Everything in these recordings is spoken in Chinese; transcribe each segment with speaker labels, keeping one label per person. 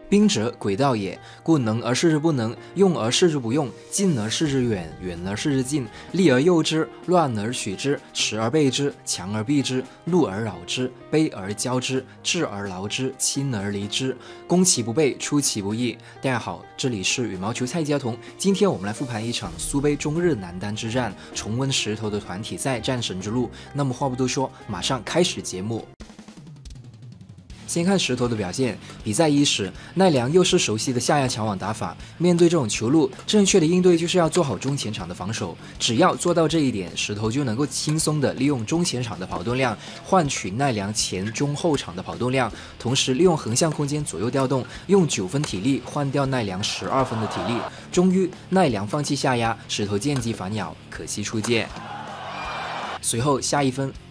Speaker 1: 兵者，诡道也，故能而示之不能，用而示之不用，近而视之远，远而视之近，利而诱之，乱而取之，持而备之，强而避之，怒而扰之，卑而骄之，智而劳之，亲而离之，攻其不备，出其不意。大家好，这里是羽毛球蔡家彤，今天我们来复盘一场苏杯中日男单之战，重温石头的团体赛战神之路。那么话不多说，马上开始节目。先看石头的表现，比赛伊始，奈良又是熟悉的下压强网打法，面对这种球路，正确的应对就是要做好中前场的防守，只要做到这一点，石头就能够轻松的利用中前场的跑动量，换取奈良前中后场的跑动量，同时利用横向空间左右调动，用9分体力换掉奈良12分的体力，终于奈良放弃下压，石头见机反咬，可惜出界。随后下一分。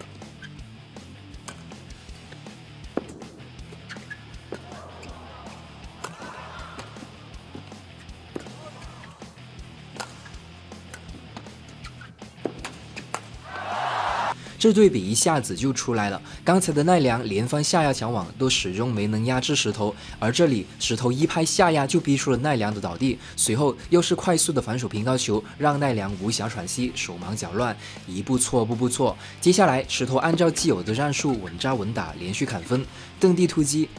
Speaker 1: 这对比一下子就出来了，刚才的奈良连番下压强网都始终没能压制石头，而这里石头一拍下压就逼出了奈良的倒地，随后又是快速的反手平刀球，让奈良无暇喘息，手忙脚乱，一步错步步错。接下来石头按照既有的战术稳扎稳打，连续砍分，蹬地突击，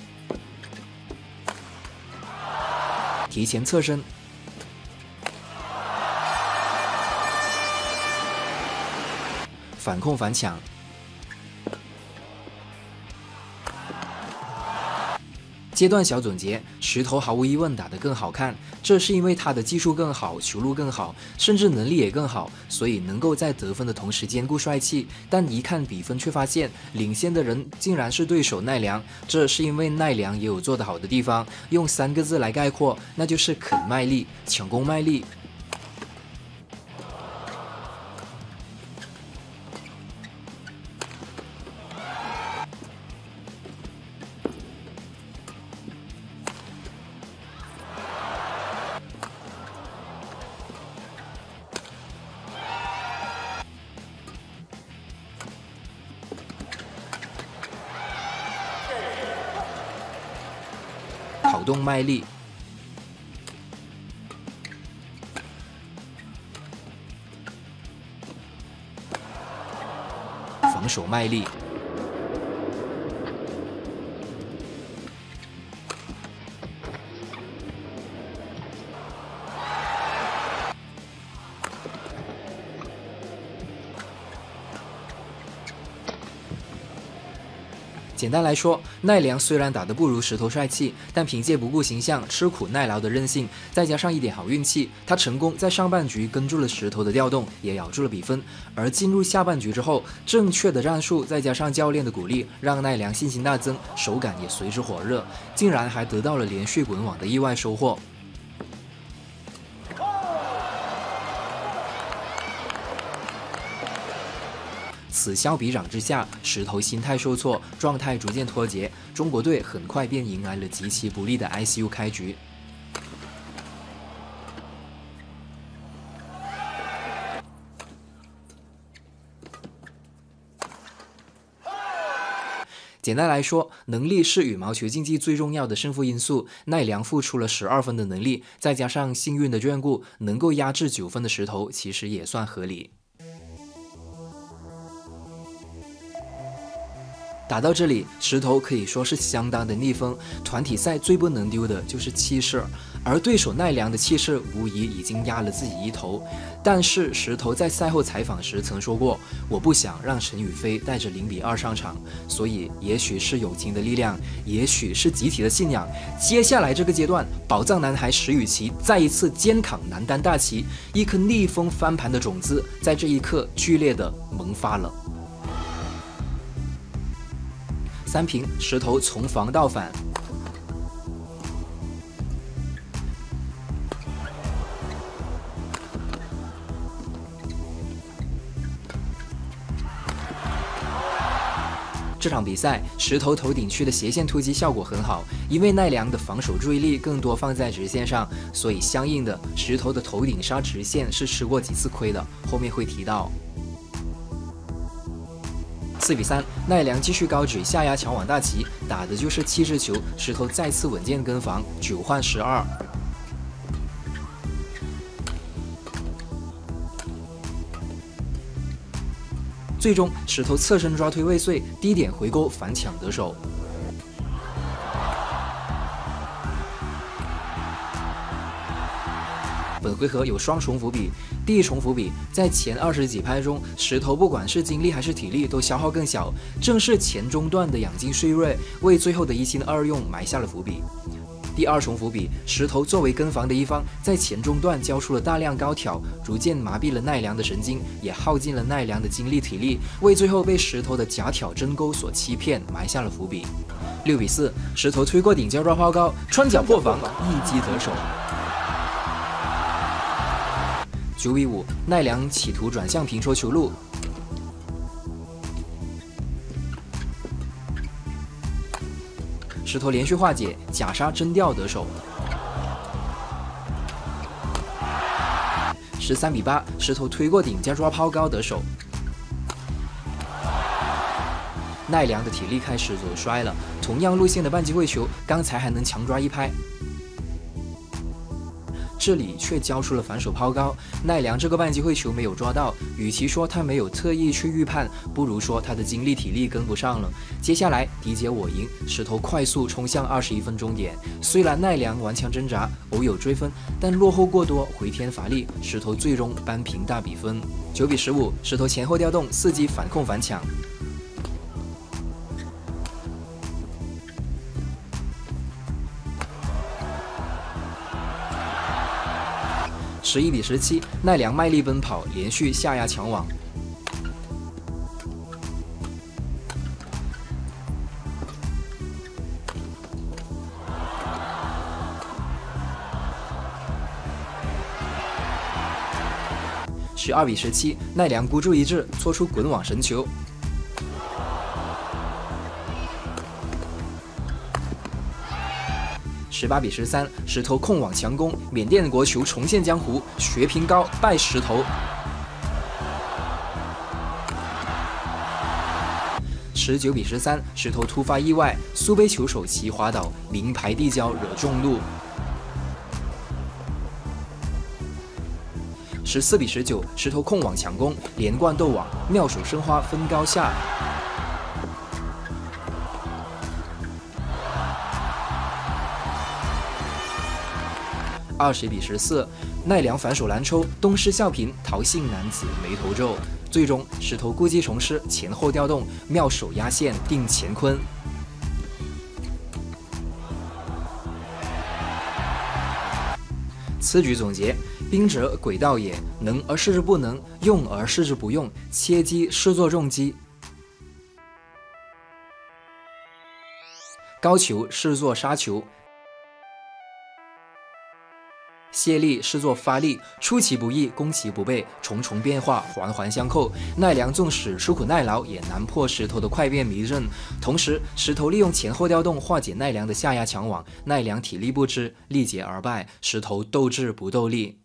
Speaker 1: 提前侧身，反控反抢，阶段小总结，石头毫无疑问打得更好看，这是因为他的技术更好，球路更好，甚至能力也更好，所以能够在得分的同时兼顾帅气。但一看比分却发现领先的人竟然是对手奈良，这是因为奈良也有做得好的地方，用3个字来概括，那就是肯卖力，抢攻卖力。跑动卖力，防守卖力，简单来说，奈良虽然打得不如石头帅气，但凭借不顾形象、吃苦耐劳的韧性，再加上一点好运气，他成功在上半局跟住了石头的调动，也咬住了比分。而进入下半局之后，正确的战术再加上教练的鼓励，让奈良信心大增，手感也随之火热，竟然还得到了连续滚网的意外收获。此消彼长之下，石头心态受挫，状态逐渐脱节，中国队很快便迎来了极其不利的 ICU 开局。简单来说，能力是羽毛球竞技最重要的胜负因素。奈良付出了12分的能力，再加上幸运的眷顾，能够压制9分的石头，其实也算合理。打到这里，石头可以说是相当的逆风。团体赛最不能丢的就是气势，而对手奈良的气势无疑已经压了自己一头。但是石头在赛后采访时曾说过：“我不想让陈雨菲带着0比2上场。”所以，也许是友情的力量，也许是集体的信仰。接下来这个阶段，宝藏男孩石宇奇再一次肩扛男单大旗，一颗逆风翻盘的种子在这一刻剧烈的萌发了。3平，石头从防到反。这场比赛，石头头顶区的斜线突击效果很好，因为奈良的防守注意力更多放在直线上，所以相应的，石头的头顶杀直线是吃过几次亏的，后面会提到。 4比3，奈良继续高举下压强网大旗，打的就是气势球，石头再次稳健跟防，9换12。最终，石头侧身抓推未遂，低点回勾反抢得手。本回合有双重伏笔，第一重伏笔在前20几拍中，石头不管是精力还是体力都消耗更小，正是前中段的养精蓄锐，为最后的1心2用埋下了伏笔。第二重伏笔，石头作为跟防的一方，在前中段交出了大量高挑，逐渐麻痹了奈良的神经，也耗尽了奈良的精力体力，为最后被石头的假挑真勾所欺骗埋下了伏笔。6比4，石头推过顶交抓抛高，穿脚破防，一击得手。9比5，奈良企图转向平抽球路，石头连续化解，假杀真吊得手。13比8，石头推过顶加抓抛高得手。奈良的体力开始走衰了，同样路线的半机会球，刚才还能强抓一拍。这里却交出了反手抛高，奈良这个半机会球没有抓到，与其说他没有特意去预判，不如说他的精力体力跟不上了。接下来敌解我赢，石头快速冲向21分终点，虽然奈良顽强挣扎，偶有追分，但落后过多，回天乏力，石头最终扳平大比分。9比15，石头前后调动，4击反控反抢。11比17，奈良卖力奔跑，连续下压强网。12比17，奈良孤注一掷，搓出滚网神球。18比13，石头控网强攻，缅甸国球重现江湖，学平高拜石头。19比13，石头突发意外，苏杯球手齐滑倒，名牌地胶惹众怒。14比19，石头控网强攻，连贯斗网，妙手生花分高下。20比14，奈良反手拦抽，东施效颦，陶姓男子眉头皱。最终石头故技重施，前后调动，妙手压线定乾坤。此局总结：兵者，诡道也，能而示之不能，用而示之不用，切机视作重击。高球视作杀球。卸力视作发力，出其不意，攻其不备，重重变化，环环相扣。奈良纵使吃苦耐劳，也难破石头的快变迷阵。同时，石头利用前后调动化解奈良的下压强网，奈良体力不支，力竭而败。石头斗智不斗力。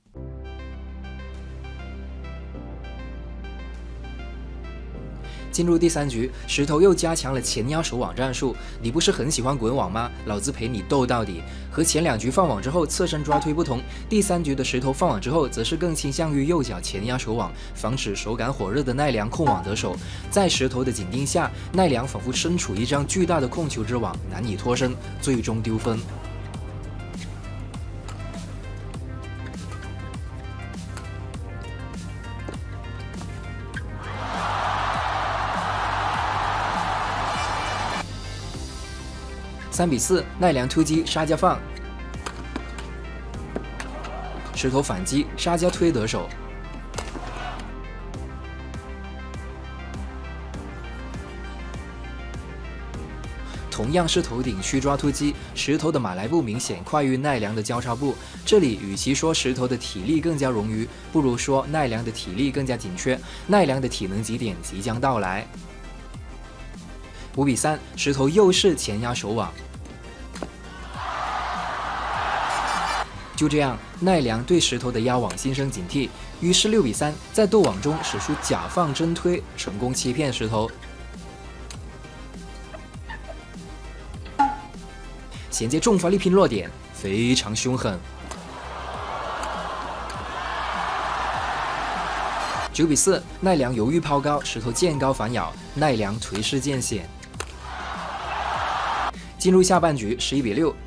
Speaker 1: 进入第3局，石头又加强了前压手网战术。你不是很喜欢滚网吗？老子陪你斗到底。和前2局放网之后侧身抓推不同，第3局的石头放网之后，则是更倾向于右脚前压手网，防止手感火热的奈良控网得手。在石头的紧盯下，奈良仿佛身处一张巨大的控球之网，难以脱身，最终丢分。3比4，奈良突击沙加放，石头反击沙加推得手。同样是头顶虚抓突击，石头的马来步明显快于奈良的交叉步。这里与其说石头的体力更加冗余，不如说奈良的体力更加紧缺。奈良的体能极点即将到来。5比3，石头又是前压手网。就这样，奈良对石头的压网心生警惕，于是6比3，在斗网中使出假放真推，成功欺骗石头。 衔接重发力拼落点，非常凶狠。9比4，奈良犹豫抛高，石头见高反咬，奈良颓势见险。进入下半局，11比6。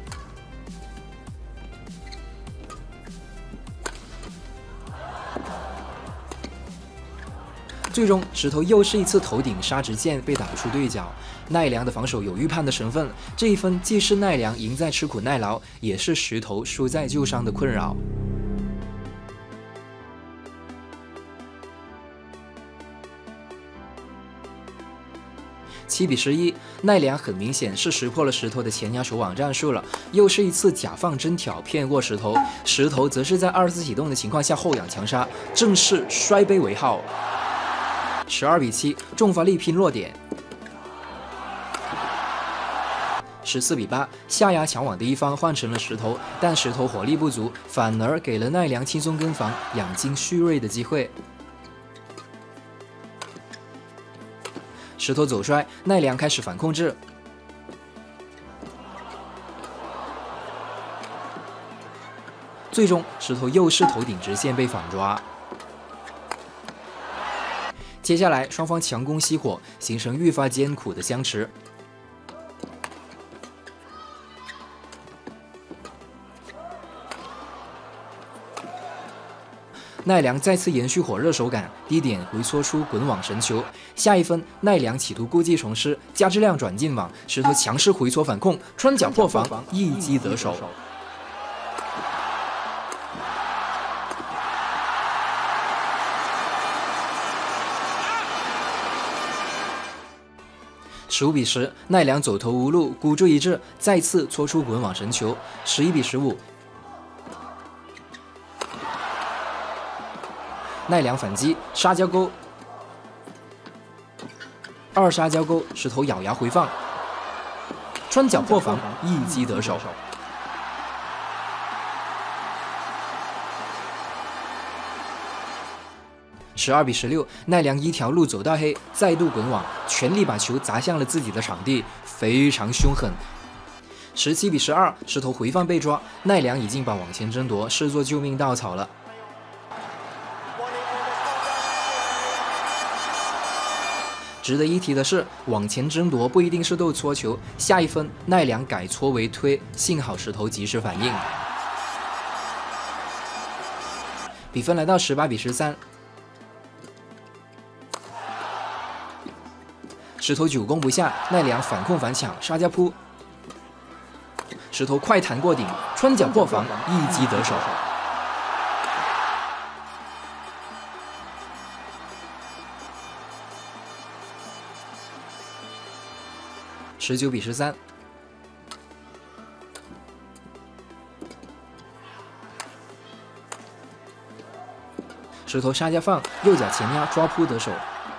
Speaker 1: 最终，石头又是一次头顶杀直线被打出对角，奈良的防守有预判的成分。这一分既是奈良赢在吃苦耐劳，也是石头输在旧伤的困扰。7比11，奈良很明显是识破了石头的前压守网战术了，又是一次假放真挑骗过石头，石头则是在2次启动的情况下后仰强杀，正式摔杯为号。12比7，重发力拼落点。14比8，下压抢网的一方换成了石头，但石头火力不足，反而给了奈良轻松跟防、养精蓄锐的机会。石头走摔，奈良开始反控制。最终，石头又是头顶直线被反抓。接下来，双方强攻熄火，形成愈发艰苦的相持。奈良再次延续火热手感，低点回搓出滚网神球。下一分，奈良企图故技重施，加质量转进网，石头强势回搓反控，穿脚破防，一击得手。15比10，奈良走投无路，孤注一掷，再次搓出滚网神球。11比15。奈良反击，沙胶钩，2沙胶钩，石头咬牙回放，穿脚破防，一击得手。12比16，奈良一条路走到黑，再度滚网，全力把球砸向了自己的场地，非常凶狠。17比12，石头回放被抓，奈良已经把往前争夺视作救命稻草了。值得一提的是，往前争夺不一定是斗搓球，下一分奈良改搓为推，幸好石头及时反应。比分来到18比13。石头久攻不下，奈良反控反抢，沙加扑，石头快弹过顶，穿脚破防，一击得手。19比13。石头沙加放，右脚前压抓扑得手。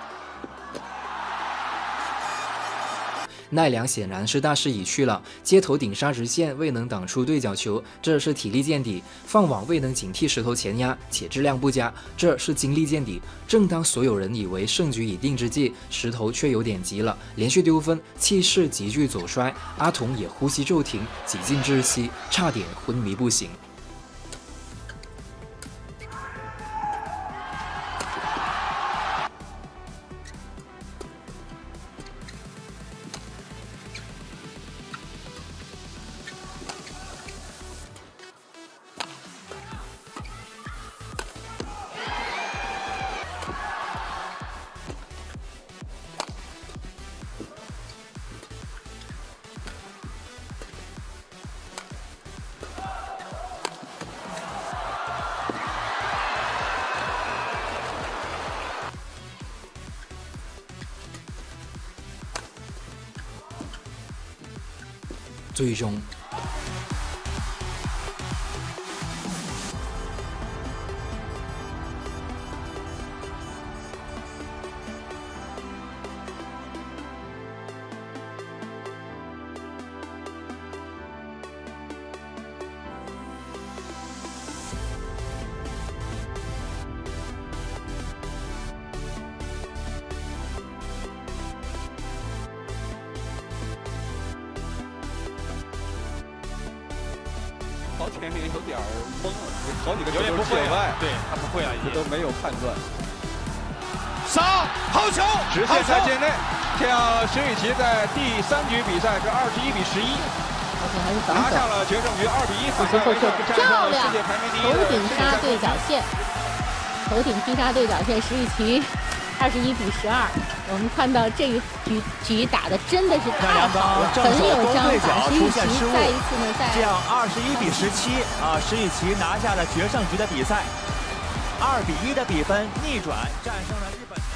Speaker 1: 奈良显然是大势已去了，接头顶杀直线未能挡出对角球，这是体力见底；放网未能警惕石头前压，且质量不佳，这是精力见底。正当所有人以为胜局已定之际，石头却有点急了，连续丢分，气势急剧走衰，阿童也呼吸骤停，几近窒息，差点昏迷不醒。最终
Speaker 2: 天有点懵了，好几个球
Speaker 3: 有点不会
Speaker 2: 界外，
Speaker 3: 对他不会啊，
Speaker 2: 这都没有判断。
Speaker 3: 上好球，
Speaker 2: 直线在界内，这样石宇奇在第3局比赛是21比11，
Speaker 4: 还是防守
Speaker 2: 拿下了决胜局2比1反败为胜，
Speaker 4: 漂亮！
Speaker 2: 世界排名第1
Speaker 4: 头顶杀对角线，头顶劈杀对角线，石宇奇21比12。我们看到这一局打的真的是太好了，很有章法。石宇奇再一次呢，
Speaker 5: 这样21比17啊，石宇奇拿下了决胜局的比赛，2比1的比分逆转战胜了日本。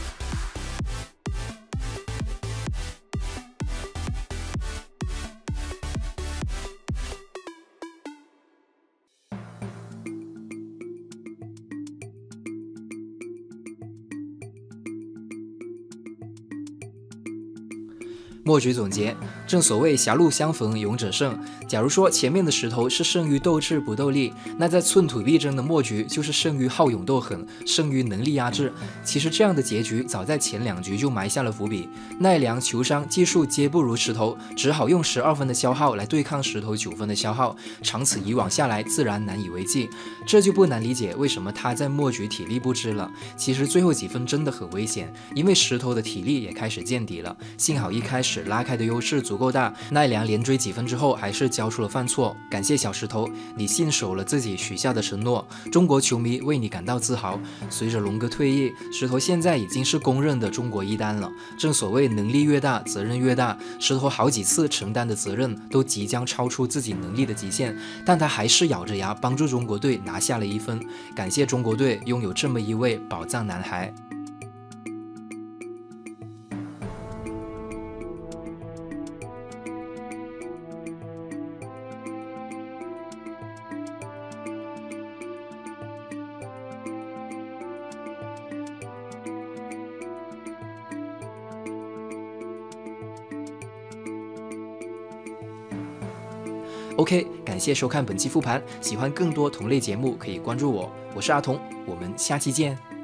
Speaker 1: 墨局总结：正所谓狭路相逢勇者胜。假如说前面的石头是胜于斗智不斗力，那在寸土必争的墨局就是胜于好勇斗狠，胜于能力压制。其实这样的结局早在前2局就埋下了伏笔。奈良、球商、技术皆不如石头，只好用12分的消耗来对抗石头9分的消耗，长此以往下来，自然难以为继。这就不难理解为什么他在墨局体力不支了。其实最后几分真的很危险，因为石头的体力也开始见底了。幸好一开始拉开的优势足够大，奈良连追几分之后还是交出了犯错。感谢小石头，你信守了自己许下的承诺，中国球迷为你感到自豪。随着龙哥退役，石头现在已经是公认的中国一单了。正所谓能力越大，责任越大。石头好几次承担的责任都即将超出自己能力的极限，但他还是咬着牙帮助中国队拿下了1分。感谢中国队拥有这么一位宝藏男孩。OK， 感谢收看本期复盘。喜欢更多同类节目，可以关注我。我是阿童，我们下期见。